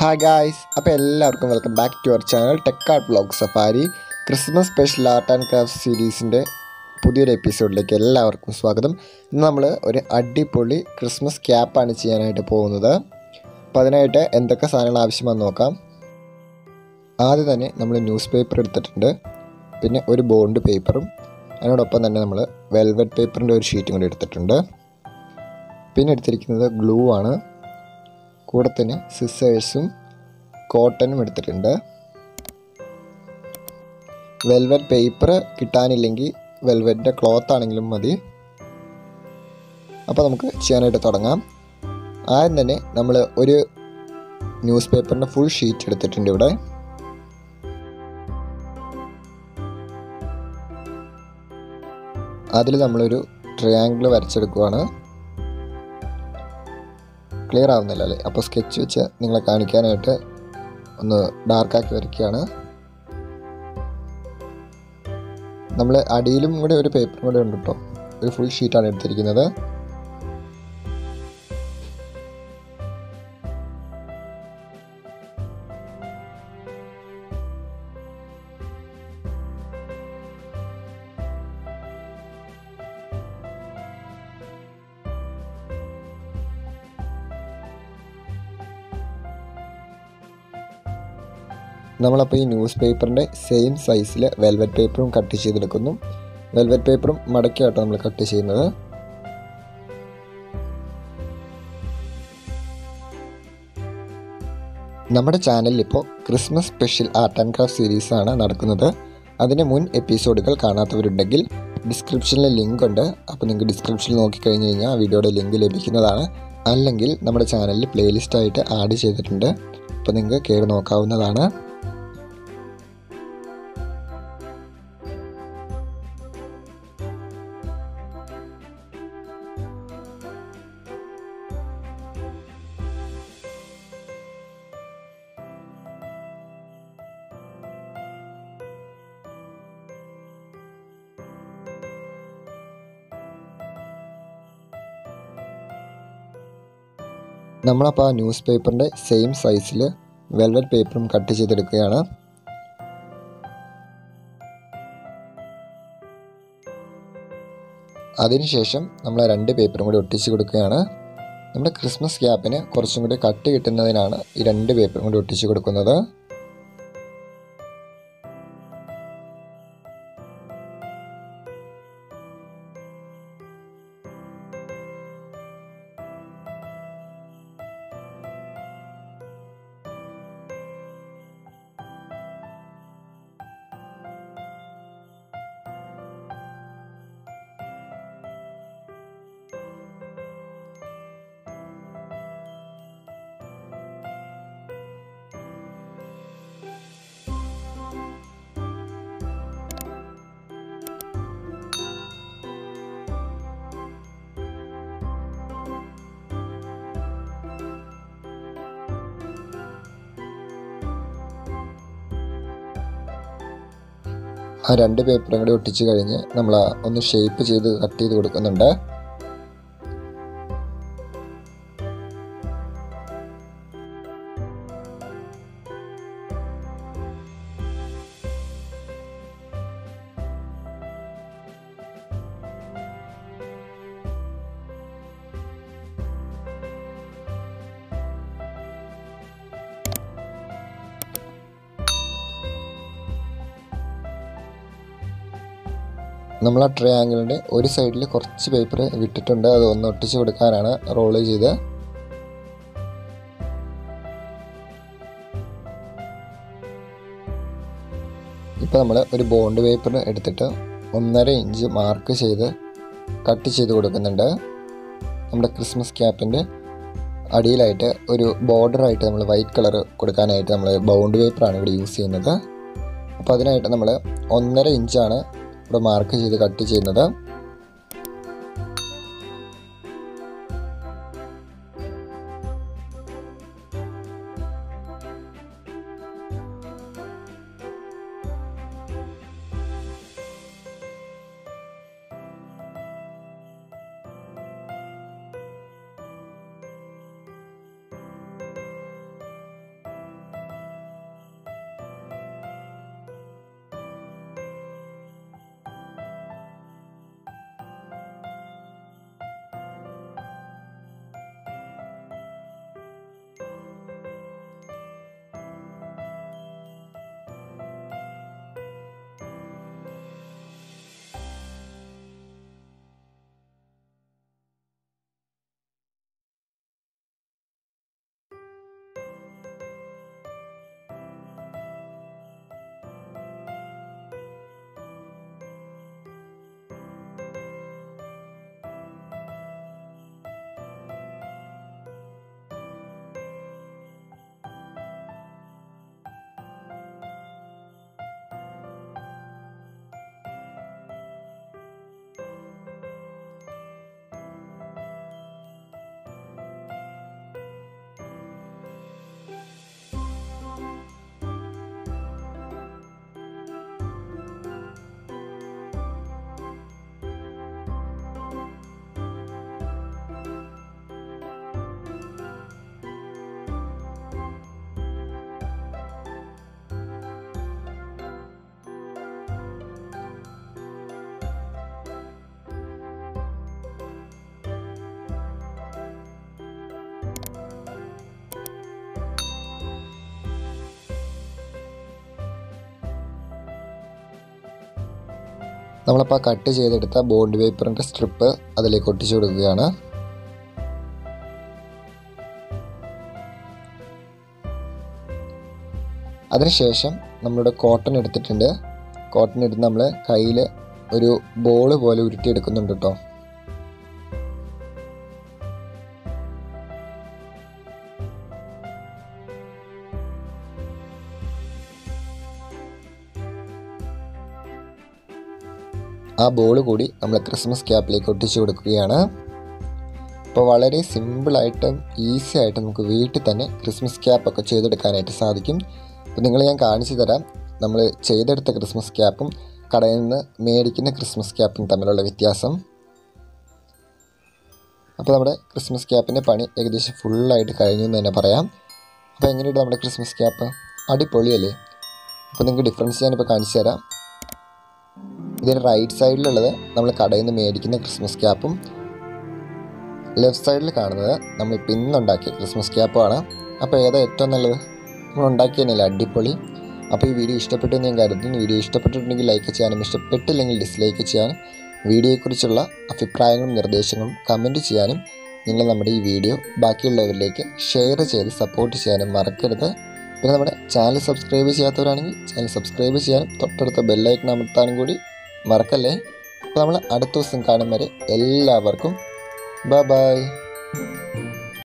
Hi guys, welcome back to our channel Tech Art Vlog Safari Christmas Special Art and Crafts സീരീസിൻ്റെ പുതിയൊരു എപ്പിസോഡിലേക്ക് എല്ലാവർക്കും സ്വാഗതം. ഇന്ന് നമ്മൾ ഒരു അടിപൊളി ക്രിസ്മസ് ക്യാപ്പാണ് ചെയ്യാനായിട്ട് പോകുന്നത്. അപ്പോൾ അതിനായിട്ട് എന്തൊക്കെ സാധനങ്ങൾ ആവശ്യമാണെന്ന് നോക്കാം. ആദ്യം തന്നെ നമ്മൾ ന്യൂസ് പേപ്പർ എടുത്തിട്ടുണ്ട്, പിന്നെ ഒരു ബോണ്ട് പേപ്പറും അതിനോടൊപ്പം തന്നെ നമ്മൾ വെൽവെറ്റ് പേപ്പറിൻ്റെ ഒരു ഷീറ്റും കൂടി എടുത്തിട്ടുണ്ട്. പിന്നെ എടുത്തിരിക്കുന്നത് ഗ്ലൂ ആണ്, കൂടെ തന്നെ സിസേഴ്സും കോട്ടനും എടുത്തിട്ടുണ്ട്. വെൽവെറ്റ് പേപ്പർ കിട്ടാനില്ലെങ്കിൽ വെൽവെറ്റിൻ്റെ ക്ലോത്ത് ആണെങ്കിലും മതി. അപ്പോൾ നമുക്ക് ചെയ്യാനായിട്ട് തുടങ്ങാം. ആദ്യം തന്നെ നമ്മൾ ഒരു ന്യൂസ് പേപ്പറിൻ്റെ ഫുൾ ഷീറ്റ് എടുത്തിട്ടുണ്ട്. ഇവിടെ അതിൽ നമ്മളൊരു ട്രയാങ്കിൾ വരച്ചെടുക്കുകയാണ്. ക്ലിയർ ആവുന്നില്ല അല്ലേ? അപ്പോൾ സ്കെച്ച് വെച്ച് നിങ്ങളെ കാണിക്കാനായിട്ട് ഒന്ന് ഡാർക്കാക്കി വരയ്ക്കുകയാണ്. നമ്മൾ അടിയിലും കൂടെ ഒരു പേപ്പറും കൂടെ ഉണ്ട് കേട്ടോ. ഒരു ഫുൾ ഷീറ്റാണ് എടുത്തിരിക്കുന്നത്. നമ്മളപ്പോൾ ഈ ന്യൂസ് പേപ്പറിൻ്റെ സെയിം സൈസിൽ വെൽവെറ്റ് പേപ്പറും കട്ട് ചെയ്തെടുക്കുന്നു. വെൽവെറ്റ് പേപ്പറും മടക്കിയാട്ടോ നമ്മൾ കട്ട് ചെയ്യുന്നത്. നമ്മുടെ ചാനലിൽ ഇപ്പോൾ Christmas special art and craft സീരീസാണ് നടക്കുന്നത്. അതിൻ്റെ മുൻ എപ്പിസോഡുകൾ കാണാത്തവരുണ്ടെങ്കിൽ ഡിസ്ക്രിപ്ഷനിൽ ലിങ്ക് ഉണ്ട്. അപ്പോൾ നിങ്ങൾക്ക് ഡിസ്ക്രിപ്ഷനിൽ നോക്കിക്കഴിഞ്ഞ് കഴിഞ്ഞാൽ ആ വീഡിയോയുടെ ലിങ്ക് ലഭിക്കുന്നതാണ്. അല്ലെങ്കിൽ നമ്മുടെ ചാനലിൽ പ്ലേലിസ്റ്റായിട്ട് ആഡ് ചെയ്തിട്ടുണ്ട്. അപ്പോൾ നിങ്ങൾക്ക് കയറി നോക്കാവുന്നതാണ്. നമ്മളപ്പോൾ ആ ന്യൂസ് പേപ്പറിൻ്റെ സെയിം സൈസിൽ വെൽവെറ്റ് പേപ്പറും കട്ട് ചെയ്തെടുക്കുകയാണ്. അതിനുശേഷം നമ്മൾ രണ്ട് പേപ്പറും കൂടി ഒട്ടിച്ച് കൊടുക്കുകയാണ്. നമ്മുടെ ക്രിസ്മസ് ക്യാപ്പിന് കുറച്ചും കൂടി കട്ട് കിട്ടുന്നതിനാണ് ഈ രണ്ട് പേപ്പറും കൂടി ഒട്ടിച്ച് കൊടുക്കുന്നത്. ആ രണ്ട് പേപ്പറും കൂടി ഒട്ടിച്ച് കഴിഞ്ഞ് നമ്മൾ ഒന്ന് ഷേപ്പ് ചെയ്ത് കട്ട് ചെയ്ത് കൊടുക്കുന്നുണ്ട്. നമ്മൾ ആ ട്രയാങ്കിളിൻ്റെ ഒരു സൈഡിൽ കുറച്ച് പേപ്പർ വിട്ടിട്ടുണ്ട്. അത് ഒന്ന് ഒട്ടിച്ച് കൊടുക്കാനാണ് റോള് ചെയ്ത്. ഇപ്പോൾ നമ്മൾ ഒരു ബോണ്ട് പേപ്പർ എടുത്തിട്ട് 1.5 ഇഞ്ച് മാർക്ക് ചെയ്ത് കട്ട് ചെയ്ത് കൊടുക്കുന്നുണ്ട്. നമ്മുടെ ക്രിസ്മസ് ക്യാപ്പിൻ്റെ അടിയിലായിട്ട് ഒരു ബോർഡറായിട്ട് നമ്മൾ വൈറ്റ് കളർ കൊടുക്കാനായിട്ട് നമ്മൾ ബോണ്ട് പേപ്പറാണ് ഇവിടെ യൂസ് ചെയ്യുന്നത്. അപ്പോൾ അതിനായിട്ട് നമ്മൾ 1.5 ഇഞ്ചാണ് ഇവിടെ മാർക്ക് ചെയ്ത് കട്ട് ചെയ്യുന്നത്. നമ്മളപ്പോൾ കട്ട് ചെയ്തെടുത്ത ബോണ്ട് പേപ്പറിൻ്റെ സ്ട്രിപ്പ് അതിലേക്ക് ഒട്ടിച്ചു കൊടുക്കുകയാണ്. അതിനുശേഷം നമ്മളുടെ കോട്ടൺ എടുത്തിട്ടുണ്ട്. കോട്ടൺ എടുത്ത് നമ്മൾ കയ്യിൽ ഒരു ബോള് പോലെ ഉരുട്ടിയെടുക്കുന്നുണ്ട് കേട്ടോ. ആ ബോൾ കൂടി നമ്മൾ ക്രിസ്മസ് ക്യാപ്പിലേക്ക് ഒട്ടിച്ചു കൊടുക്കുകയാണ്. അപ്പോൾ വളരെ സിമ്പിളായിട്ടും ഈസി ആയിട്ട് നമുക്ക് വീട്ടിൽ തന്നെ ക്രിസ്മസ് ക്യാപ്പൊക്കെ ചെയ്തെടുക്കാനായിട്ട് സാധിക്കും. അപ്പോൾ ഞാൻ കാണിച്ചു തരാം നമ്മൾ ചെയ്തെടുത്ത ക്രിസ്മസ് ക്യാപ്പും കടയിൽ നിന്ന് മേടിക്കുന്ന ക്രിസ്മസ് ക്യാപ്പും തമ്മിലുള്ള വ്യത്യാസം. അപ്പോൾ നമ്മുടെ ക്രിസ്മസ് ക്യാപ്പിൻ്റെ പണി ഏകദേശം ഫുള്ളായിട്ട് കഴിഞ്ഞു എന്ന് തന്നെ പറയാം. അപ്പോൾ എങ്ങനെയുണ്ട് നമ്മുടെ ക്രിസ്മസ് ക്യാപ്പ്? അടിപൊളിയല്ലേ? അപ്പോൾ നിങ്ങൾക്ക് ഡിഫറൻസ് ഞാനിപ്പോൾ കാണിച്ചു തരാം. ഇതിന് റൈറ്റ് സൈഡിലുള്ളത് നമ്മൾ കടയിൽ നിന്ന് മേടിക്കുന്ന ക്രിസ്മസ് ക്യാപ്പും ലെഫ്റ്റ് സൈഡിൽ കാണുന്നത് നമ്മൾ ഇന്നുണ്ടാക്കിയ ക്രിസ്മസ് ക്യാപ്പുമാണ്. അപ്പോൾ ഏതാ ഏറ്റവും നല്ലത്? നമ്മൾ ഉണ്ടാക്കിയതന്നെയല്ലേ അടിപൊളി. അപ്പോൾ ഈ വീഡിയോ ഇഷ്ടപ്പെട്ടു എന്ന് ഞാൻ കരുതുന്നു. വീഡിയോ ഇഷ്ടപ്പെട്ടിട്ടുണ്ടെങ്കിൽ ലൈക്ക് ചെയ്യാനും ഇഷ്ടപ്പെട്ടില്ലെങ്കിൽ ഡിസ്ലൈക്ക് ചെയ്യാനും വീഡിയോയെക്കുറിച്ചുള്ള അഭിപ്രായങ്ങളും നിർദ്ദേശങ്ങളും കമൻറ്റ് ചെയ്യാനും നിങ്ങൾ നമ്മുടെ ഈ വീഡിയോ ബാക്കിയുള്ളവരിലേക്ക് ഷെയർ ചെയ്ത് സപ്പോർട്ട് ചെയ്യാനും മറക്കരുത്. പിന്നെ നമ്മുടെ ചാനൽ സബ്സ്ക്രൈബ് ചെയ്യാത്തവരാണെങ്കിൽ ചാനൽ സബ്സ്ക്രൈബ് ചെയ്യാനും തൊട്ടടുത്ത ബെല്ലൈക്കൺ അമർത്താനും കൂടി മറക്കല്ലേ. അപ്പോൾ നമ്മൾ അടുത്ത ദിവസം കാണും വരെ എല്ലാവർക്കും ബൈ.